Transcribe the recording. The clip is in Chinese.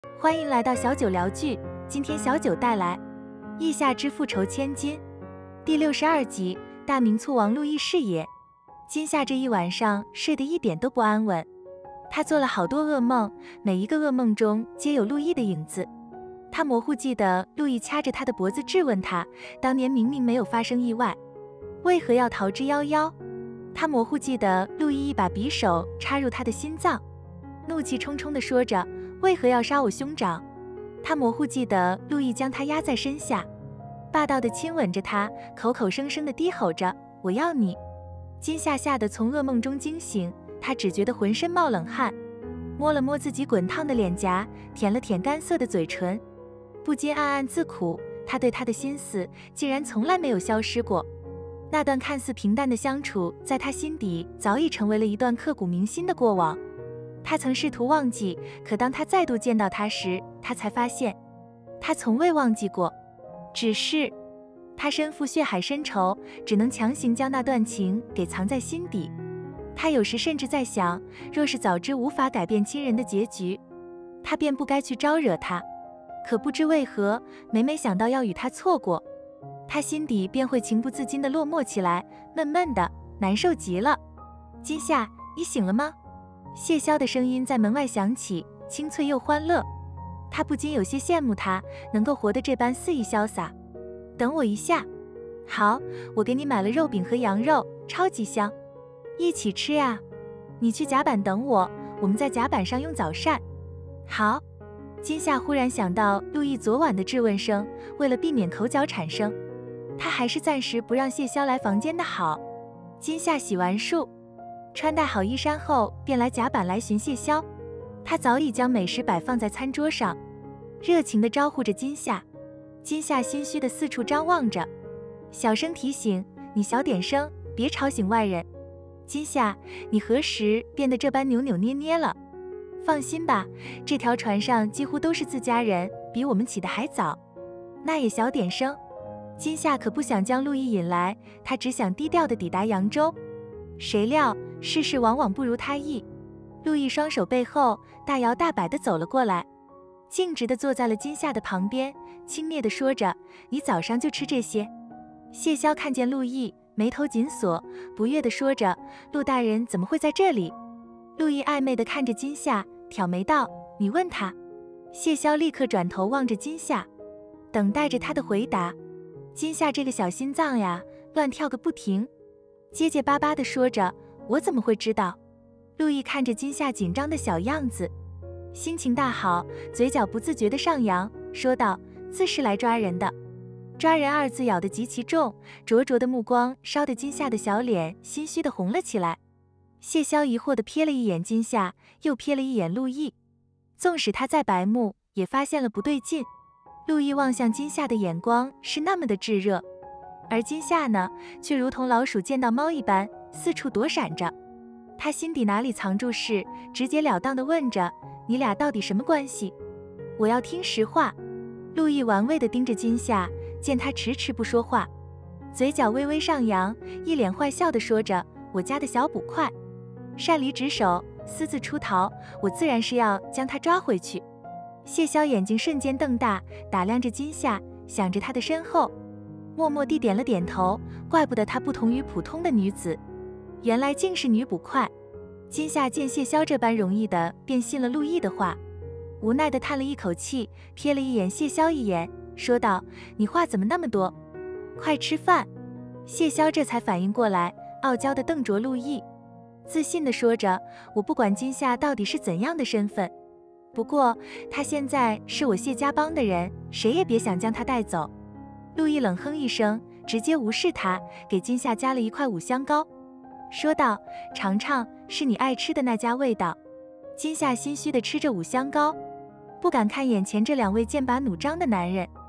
欢迎来到小九聊剧，今天小九带来《羿下之复仇千金》第62集。大明卒王陆毅是也。今夏这一晚上睡得一点都不安稳，他做了好多噩梦，每一个噩梦中皆有陆毅的影子。他模糊记得陆毅掐着他的脖子质问他，当年明明没有发生意外，为何要逃之夭夭？他模糊记得陆毅一把匕首插入他的心脏，怒气冲冲地说着，为何要杀我兄长？他模糊记得陆毅将他压在身下，霸道地亲吻着他，口口声声地低吼着我要你。今夏吓得从噩梦中惊醒，他只觉得浑身冒冷汗，摸了摸自己滚烫的脸颊，舔了舔干涩的嘴唇，不禁暗暗自苦，他对他的心思竟然从来没有消失过。那段看似平淡的相处，在他心底早已成为了一段刻骨铭心的过往。他曾试图忘记，可当他再度见到他时，他才发现他从未忘记过，只是他身负血海深仇，只能强行将那段情给藏在心底。他有时甚至在想，若是早知无法改变亲人的结局，他便不该去招惹他。可不知为何，每想到要与他错过，他心底便会情不自禁地落寞起来，闷闷的，难受极了。今夏，你醒了吗？谢霄的声音在门外响起，清脆又欢乐。他不禁有些羡慕他能够活得这般肆意潇洒。等我一下。好，我给你买了肉饼和羊肉，超级香，一起吃呀。你去甲板等我，我们在甲板上用早膳。好。今夏忽然想到陆毅昨晚的质问声，为了避免口角产生，他还是暂时不让谢霄来房间的好。今夏洗完漱，穿戴好衣衫后，便来甲板来寻谢霄。他早已将美食摆放在餐桌上，热情地招呼着今夏。今夏心虚地四处张望着，小声提醒你小点声，别吵醒外人。今夏，你何时变得这般扭扭捏捏了？放心吧，这条船上几乎都是自家人，比我们起得还早。那也小点声。今夏可不想将陆毅引来，他只想低调地抵达扬州。谁料世事往往不如他意，陆毅双手背后，大摇大摆地走了过来，径直地坐在了今夏的旁边，轻蔑地说着：“你早上就吃这些？”谢霄看见陆毅，眉头紧锁，不悦地说着：“陆大人怎么会在这里？”陆毅暧昧地看着今夏，挑眉道：“你问他。”谢霄立刻转头望着今夏，等待着他的回答。今夏这个小心脏呀，乱跳个不停，结结巴巴地说着：“我怎么会知道？”陆毅看着今夏紧张的小样子，心情大好，嘴角不自觉地上扬，说道：“自是来抓人的。”抓人二字咬得极其重，灼灼的目光烧得今夏的小脸心虚地红了起来。谢霄疑惑地瞥了一眼今夏，又瞥了一眼陆毅，纵使他再白目，也发现了不对劲。陆毅望向今夏的眼光是那么的炙热，而今夏呢，却如同老鼠见到猫一般，四处躲闪着。他心底哪里藏住事，直截了当地问着：“你俩到底什么关系？我要听实话。”陆毅玩味地盯着今夏，见他迟迟不说话，嘴角微微上扬，一脸坏笑地说着：“我家的小捕快擅离职守，私自出逃，我自然是要将他抓回去。”谢霄眼睛瞬间瞪大，打量着今夏，想着他的身后，默默地点了点头。怪不得她不同于普通的女子，原来竟是女捕快。今夏见谢霄这般容易的便信了陆毅的话，无奈地叹了一口气，瞥了一眼谢霄一眼，说道：“你话怎么那么多？快吃饭。”谢霄这才反应过来，傲娇地瞪着陆毅，自信地说着：“我不管今夏到底是怎样的身份，不过他现在是我谢家帮的人，谁也别想将他带走。”陆毅冷哼一声，直接无视他，给今夏加了一块五香膏，说道：“尝尝，是你爱吃的那家味道。”今夏心虚地吃着五香膏，不敢看眼前这两位剑拔弩张的男人。